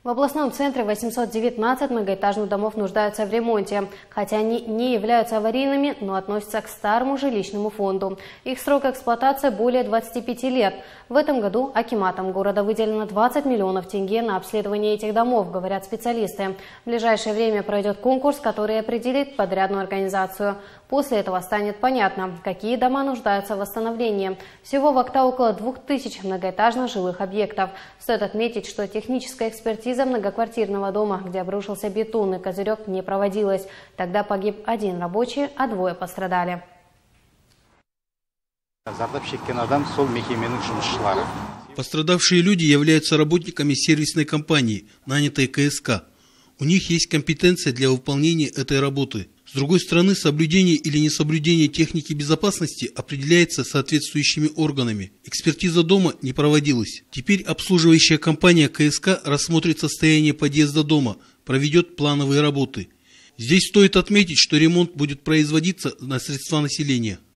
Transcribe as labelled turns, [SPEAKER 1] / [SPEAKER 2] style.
[SPEAKER 1] В областном центре 819 многоэтажных домов нуждаются в ремонте. Хотя они не являются аварийными, но относятся к старому жилищному фонду. Их срок эксплуатации более 25 лет. В этом году акиматом города выделено 20 миллионов тенге на обследование этих домов, говорят специалисты. В ближайшее время пройдет конкурс, который определит подрядную организацию. После этого станет понятно, какие дома нуждаются в восстановлении. Всего в Акта около 2000 многоэтажных жилых объектов. Стоит отметить, что техническая экспертиза многоквартирного дома, где обрушился бетонный козырек, не проводилась. Тогда погиб один рабочий, а двое пострадали.
[SPEAKER 2] Пострадавшие люди являются работниками сервисной компании, нанятой КСК. У них есть компетенция для выполнения этой работы. С другой стороны, соблюдение или несоблюдение техники безопасности определяется соответствующими органами. Экспертиза дома не проводилась. Теперь обслуживающая компания КСК рассмотрит состояние подъезда дома, проведет плановые работы. Здесь стоит отметить, что ремонт будет производиться на средства населения.